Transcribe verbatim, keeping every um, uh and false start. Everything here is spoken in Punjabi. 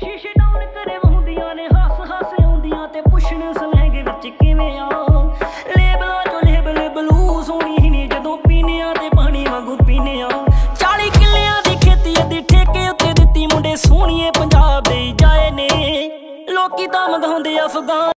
ਸ਼ੀਸ਼ੇ ਡਾਊਨ ਕਰੇ ਵਹੁੰਦੀਆਂ ਨੇ ਹੱਸ ਹੱਸ ਆਉਂਦੀਆਂ ਤੇ ਪੁੱਛਣ ਸਲੈਂਗ ਵਿੱਚ ਕਿਵੇਂ ਆ ਲੇਬਲਾਂ ਚੋਂ ਲੇਬਲ ਬਲੂ ਸੋਹਣੀ ਨੇ ਜਦੋਂ ਪੀਨੇ ਆ ਤੇ ਪਾਣੀ ਵਾਂਗੂ ਪੀਨੇ ਆ ਚਾਲੀ ਕਿੱਲਿਆਂ ਦੀ ਖੇਤੀ ਅੱਧੀ ਠੇਕੇ ਉੱਤੇ ਦਿੱਤੀ ਮੁੰਡੇ ਸੋਹਣੀਏ ਪੰਜਾਬ ਦੇ ਜਾਏ ਨੇ ਲੋਕੀ ਤਾਂ ਮੰਗਾਉਂਦੇ ਅਫਗਾਨ